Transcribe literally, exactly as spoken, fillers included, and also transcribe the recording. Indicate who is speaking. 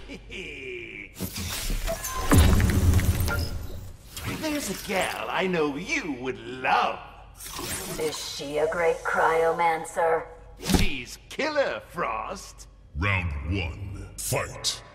Speaker 1: There's a gal I know you would love.
Speaker 2: Is she a great cryomancer?
Speaker 1: She's killer, Frost.
Speaker 3: Round one, fight.